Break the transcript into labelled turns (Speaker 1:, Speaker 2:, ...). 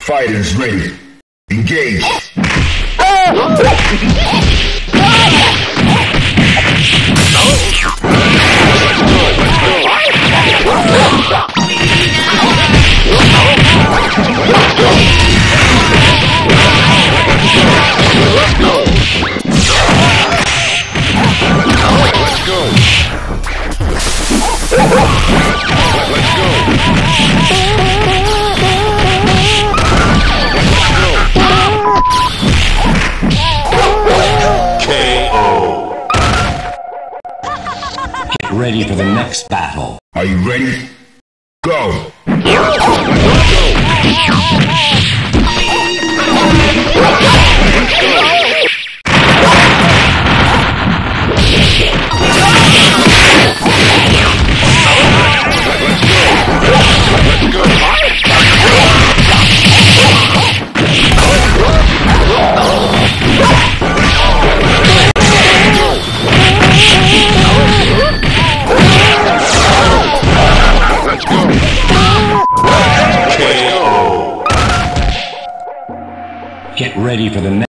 Speaker 1: Fighters ready. Engage.
Speaker 2: Ready for the next battle.
Speaker 1: Are you ready? Go!
Speaker 2: Get ready for the next